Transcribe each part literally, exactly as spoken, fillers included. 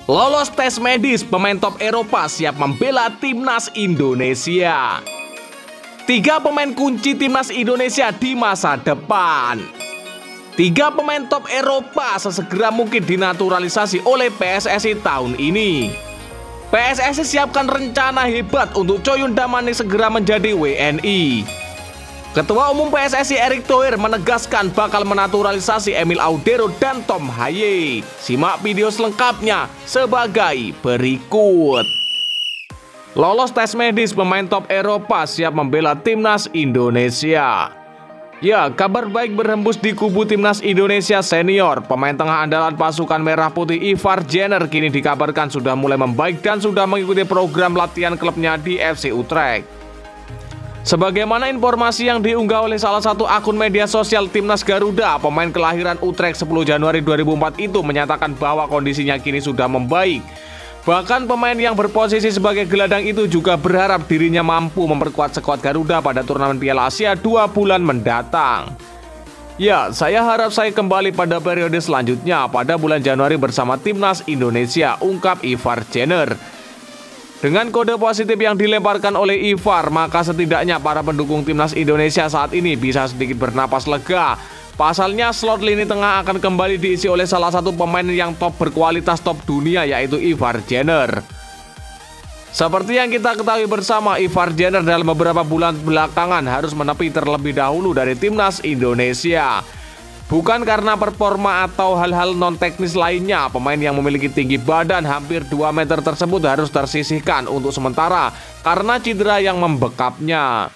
Lolos tes medis, pemain top Eropa siap membela timnas Indonesia. Tiga pemain kunci timnas Indonesia di masa depan. Tiga pemain top Eropa sesegera mungkin dinaturalisasi oleh P S S I tahun ini. P S S I siapkan rencana hebat untuk Coyun Damanik segera menjadi W N I. Ketua Umum P S S I Erick Thohir menegaskan bakal menaturalisasi Emil Audero dan Tom Haye. Simak video selengkapnya sebagai berikut. Lolos tes medis, pemain top Eropa siap membela timnas Indonesia. Ya, kabar baik berhembus di kubu timnas Indonesia senior. Pemain tengah andalan pasukan merah putih Ivar Jenner kini dikabarkan sudah mulai membaik dan sudah mengikuti program latihan klubnya di F C Utrecht. Sebagaimana informasi yang diunggah oleh salah satu akun media sosial timnas Garuda, pemain kelahiran Utrecht sepuluh Januari dua ribu empat itu menyatakan bahwa kondisinya kini sudah membaik. Bahkan pemain yang berposisi sebagai gelandang itu juga berharap dirinya mampu memperkuat skuad Garuda pada turnamen Piala Asia dua bulan mendatang. Ya, saya harap saya kembali pada periode selanjutnya pada bulan Januari bersama timnas Indonesia, ungkap Ivar Jenner. Dengan kode positif yang dilemparkan oleh Ivar, maka setidaknya para pendukung timnas Indonesia saat ini bisa sedikit bernapas lega. Pasalnya slot lini tengah akan kembali diisi oleh salah satu pemain yang top berkualitas top dunia, yaitu Ivar Jenner. Seperti yang kita ketahui bersama, Ivar Jenner dalam beberapa bulan belakangan harus menepi terlebih dahulu dari timnas Indonesia. Bukan karena performa atau hal-hal non-teknis lainnya, pemain yang memiliki tinggi badan hampir dua meter tersebut harus tersisihkan untuk sementara karena cedera yang membekapnya.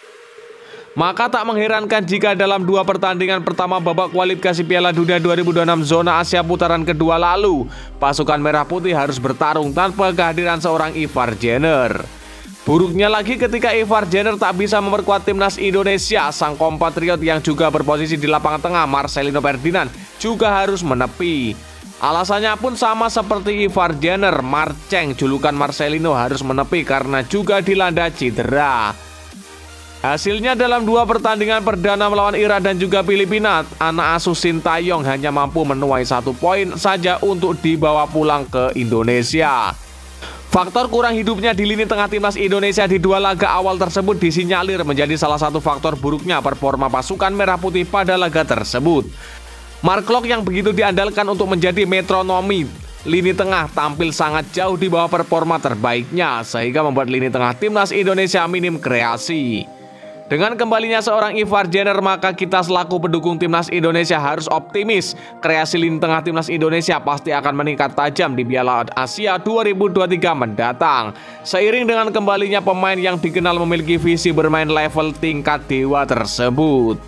Maka tak mengherankan jika dalam dua pertandingan pertama babak kualifikasi Piala Dunia dua ribu dua puluh enam zona Asia putaran kedua lalu, pasukan merah putih harus bertarung tanpa kehadiran seorang Ivar Jenner. Buruknya lagi ketika Ivar Jenner tak bisa memperkuat timnas Indonesia, sang kompatriot yang juga berposisi di lapangan tengah Marcelino Ferdinand juga harus menepi. Alasannya pun sama seperti Ivar Jenner, Marceng julukan Marcelino harus menepi karena juga dilanda cedera. Hasilnya dalam dua pertandingan perdana melawan Iran dan juga Filipina, anak asuh Sintayong hanya mampu menuai satu poin saja untuk dibawa pulang ke Indonesia. Faktor kurang hidupnya di lini tengah timnas Indonesia di dua laga awal tersebut disinyalir menjadi salah satu faktor buruknya performa pasukan merah putih pada laga tersebut. Mark Klok yang begitu diandalkan untuk menjadi metronomi lini tengah tampil sangat jauh di bawah performa terbaiknya, sehingga membuat lini tengah timnas Indonesia minim kreasi. Dengan kembalinya seorang Ivar Jenner, maka kita selaku pendukung timnas Indonesia harus optimis. Kreasi lini tengah timnas Indonesia pasti akan meningkat tajam di Piala Asia dua ribu dua puluh tiga mendatang. Seiring dengan kembalinya pemain yang dikenal memiliki visi bermain level tingkat dewa tersebut.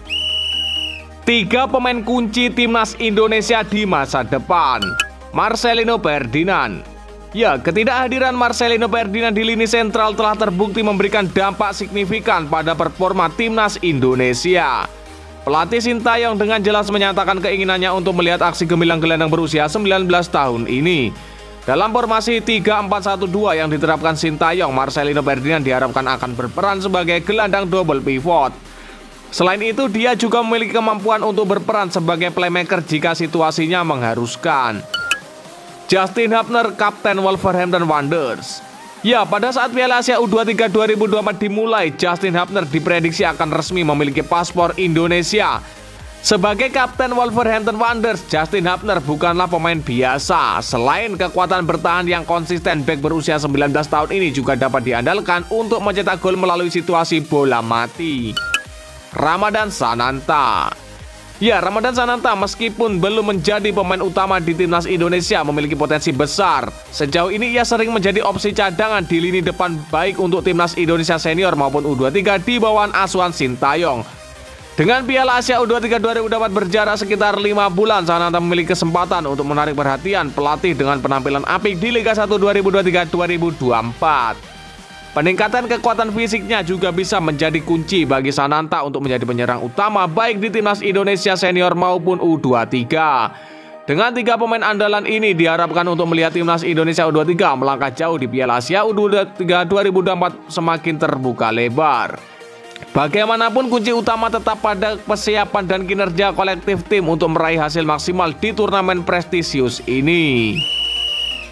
Tiga pemain kunci timnas Indonesia di masa depan. Marcelino Ferdinand. Ya, ketidakhadiran Marcelino Ferdinand di lini sentral telah terbukti memberikan dampak signifikan pada performa timnas Indonesia. Pelatih Sintayong dengan jelas menyatakan keinginannya untuk melihat aksi gemilang gelandang berusia sembilan belas tahun ini. Dalam formasi tiga empat satu dua yang diterapkan Sintayong, Marcelino Ferdinand diharapkan akan berperan sebagai gelandang double pivot. Selain itu, dia juga memiliki kemampuan untuk berperan sebagai playmaker jika situasinya mengharuskan. Justin Hubner, kapten Wolverhampton Wanderers. Ya, pada saat Piala Asia U dua puluh tiga dua ribu dua puluh empat dimulai, Justin Hubner diprediksi akan resmi memiliki paspor Indonesia. Sebagai kapten Wolverhampton Wanderers, Justin Hubner bukanlah pemain biasa. Selain kekuatan bertahan yang konsisten, bek berusia sembilan belas tahun ini juga dapat diandalkan untuk mencetak gol melalui situasi bola mati. Ramadan Sananta. Ya, Ramadan Sananta meskipun belum menjadi pemain utama di timnas Indonesia memiliki potensi besar. Sejauh ini ia sering menjadi opsi cadangan di lini depan baik untuk timnas Indonesia senior maupun U dua puluh tiga di bawah asuhan Sintayong. Dengan Piala Asia U dua puluh tiga dua ribu dua puluh empat berjarak sekitar lima bulan, Sananta memiliki kesempatan untuk menarik perhatian pelatih dengan penampilan apik di Liga satu dua ribu dua puluh tiga dua ribu dua puluh empat. Peningkatan kekuatan fisiknya juga bisa menjadi kunci bagi Sananta untuk menjadi penyerang utama baik di timnas Indonesia senior maupun U dua puluh tiga. Dengan tiga pemain andalan ini diharapkan untuk melihat timnas Indonesia U dua puluh tiga melangkah jauh di Piala Asia U dua puluh tiga dua ribu dua puluh empat semakin terbuka lebar. Bagaimanapun kunci utama tetap pada persiapan dan kinerja kolektif tim untuk meraih hasil maksimal di turnamen prestisius ini.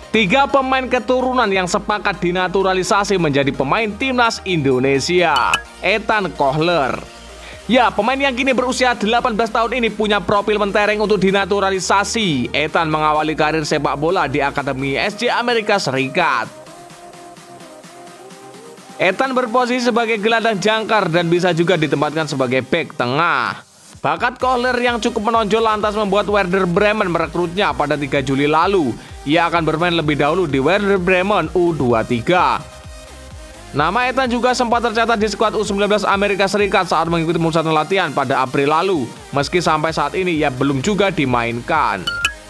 Tiga pemain keturunan yang sepakat dinaturalisasi menjadi pemain timnas Indonesia. Ethan Kohler. Ya, pemain yang kini berusia delapan belas tahun ini punya profil mentereng untuk dinaturalisasi. Ethan mengawali karir sepak bola di Akademi S J Amerika Serikat. Ethan berposisi sebagai gelandang jangkar dan bisa juga ditempatkan sebagai bek tengah. Bakat Kohler yang cukup menonjol lantas membuat Werder Bremen merekrutnya pada tiga Juli lalu. Ia akan bermain lebih dahulu di Werder Bremen U dua puluh tiga. Nama Ethan juga sempat tercatat di skuad U sembilan belas Amerika Serikat saat mengikuti pemusatan latihan pada April lalu, meski sampai saat ini ia belum juga dimainkan.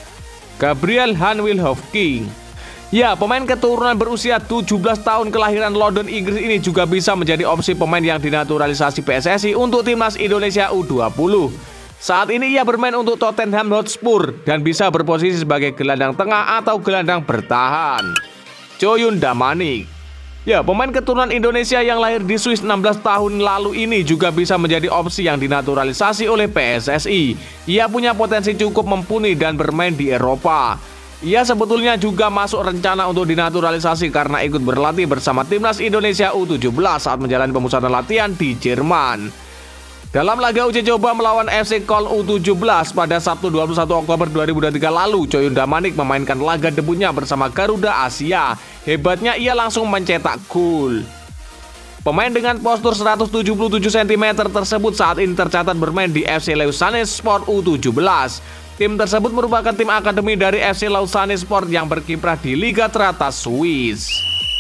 Gabriel Hanwilhofking. Ya, pemain keturunan berusia tujuh belas tahun kelahiran London, Inggris ini juga bisa menjadi opsi pemain yang dinaturalisasi P S S I untuk timnas Indonesia U dua puluh. Saat ini ia bermain untuk Tottenham Hotspur dan bisa berposisi sebagai gelandang tengah atau gelandang bertahan. Coyun Damanik. Ya, pemain keturunan Indonesia yang lahir di Swiss enam belas tahun lalu ini juga bisa menjadi opsi yang dinaturalisasi oleh P S S I. Ia punya potensi cukup mumpuni dan bermain di Eropa. Ia sebetulnya juga masuk rencana untuk dinaturalisasi karena ikut berlatih bersama timnas Indonesia U tujuh belas saat menjalani pemusatan latihan di Jerman. Dalam laga uji coba melawan F C Köln U tujuh belas pada Sabtu dua puluh satu Oktober dua ribu dua puluh tiga lalu, Coyun Damanik memainkan laga debutnya bersama Garuda Asia. Hebatnya ia langsung mencetak gol. Pemain dengan postur seratus tujuh puluh tujuh sentimeter tersebut saat ini tercatat bermain di F C Lausanne Sport U tujuh belas. Tim tersebut merupakan tim akademi dari F C Lausanne Sport yang berkiprah di Liga teratas Swiss.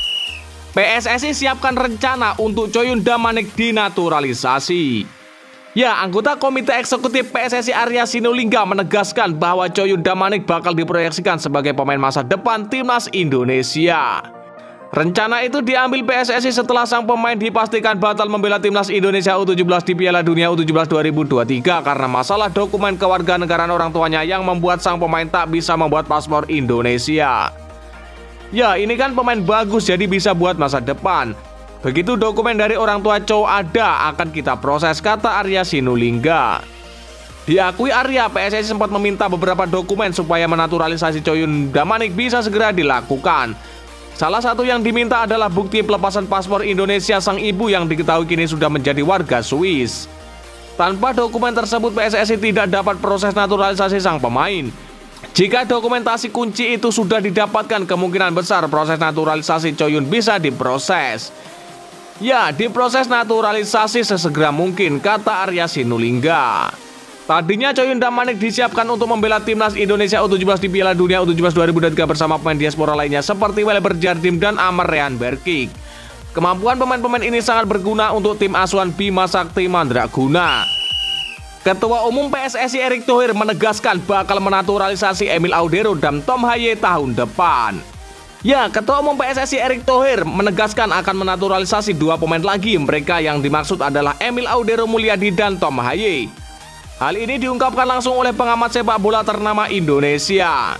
P S S I siapkan rencana untuk Coyun Damanik dinaturalisasi. Ya, anggota Komite Eksekutif P S S I Arya Sinulinga menegaskan bahwa Coyun Damanik bakal diproyeksikan sebagai pemain masa depan timnas Indonesia. Rencana itu diambil P S S I setelah sang pemain dipastikan batal membela timnas Indonesia U tujuh belas di Piala Dunia U tujuh belas dua ribu dua puluh tiga karena masalah dokumen kewarganegaraan orang tuanya yang membuat sang pemain tak bisa membuat paspor Indonesia. Ya, ini kan pemain bagus jadi bisa buat masa depan. Begitu dokumen dari orang tua cowok ada, akan kita proses, kata Arya Sinulinga. Diakui Arya, P S S I sempat meminta beberapa dokumen supaya menaturalisasi Coyun Damanik bisa segera dilakukan. Salah satu yang diminta adalah bukti pelepasan paspor Indonesia sang ibu yang diketahui kini sudah menjadi warga Swiss. Tanpa dokumen tersebut, P S S I tidak dapat proses naturalisasi sang pemain. Jika dokumentasi kunci itu sudah didapatkan, kemungkinan besar proses naturalisasi Coyun bisa diproses. Ya, diproses naturalisasi sesegera mungkin, kata Arya Sinulinga. Tadinya Coyun Damanik disiapkan untuk membela timnas Indonesia U tujuh belas di Piala Dunia U tujuh belas dua ribu dua puluh tiga bersama pemain diaspora lainnya seperti Welber Jardim dan Amar Rehan Berkik. Kemampuan pemain-pemain ini sangat berguna untuk tim asuhan Bima Sakti Mandraguna. Ketua Umum P S S I Erick Thohir menegaskan bakal menaturalisasi Emil Audero dan Tom Haye tahun depan. Ya, Ketua Umum P S S I Erick Thohir menegaskan akan menaturalisasi dua pemain lagi. Mereka yang dimaksud adalah Emil Audero Mulyadi dan Tom Haye. Hal ini diungkapkan langsung oleh pengamat sepak bola ternama Indonesia.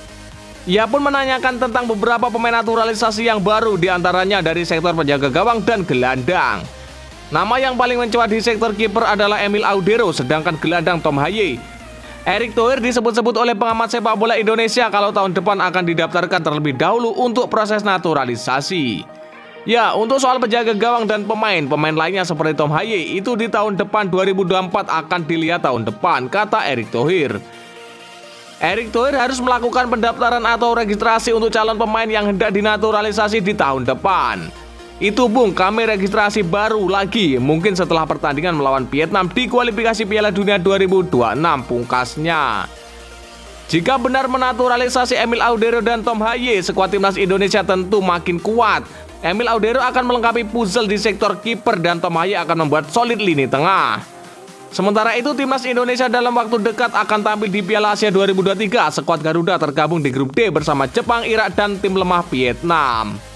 Ia pun menanyakan tentang beberapa pemain naturalisasi yang baru, diantaranya dari sektor penjaga gawang dan gelandang. Nama yang paling mencuat di sektor kiper adalah Emil Audero, sedangkan gelandang Tom Haye. Erick Thohir disebut-sebut oleh pengamat sepak bola Indonesia kalau tahun depan akan didaftarkan terlebih dahulu untuk proses naturalisasi. Ya, untuk soal penjaga gawang dan pemain, pemain lainnya seperti Tom Haye itu di tahun depan dua ribu dua puluh empat akan dilihat tahun depan, kata Erick Thohir. Erick Thohir harus melakukan pendaftaran atau registrasi untuk calon pemain yang hendak dinaturalisasi di tahun depan. Itu bung, kami registrasi baru lagi, mungkin setelah pertandingan melawan Vietnam di kualifikasi Piala Dunia dua ribu dua puluh enam, pungkasnya. Jika benar menaturalisasi Emil Audero dan Tom Haye, skuad timnas Indonesia tentu makin kuat. Emil Audero akan melengkapi puzzle di sektor kiper dan Tom Haye akan membuat solid lini tengah. Sementara itu, timnas Indonesia dalam waktu dekat akan tampil di Piala Asia dua ribu dua puluh tiga. Skuad Garuda tergabung di grup D bersama Jepang, Irak, dan tim lemah Vietnam.